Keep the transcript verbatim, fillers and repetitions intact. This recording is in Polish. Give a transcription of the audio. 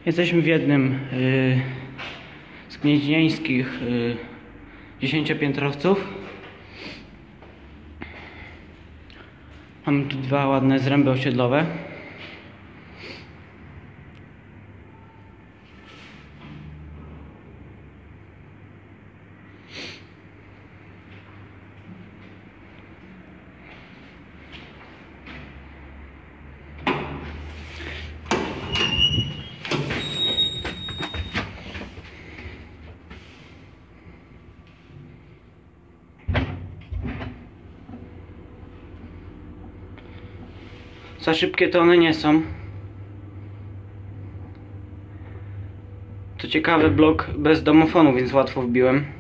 Jesteśmy w jednym yy, z gnieźnieńskich yy, dziesięciopiętrowców. Mamy tu dwa ładne zręby osiedlowe. Za szybkie to one nie są. To ciekawy blok bez domofonu, więc łatwo wbiłem.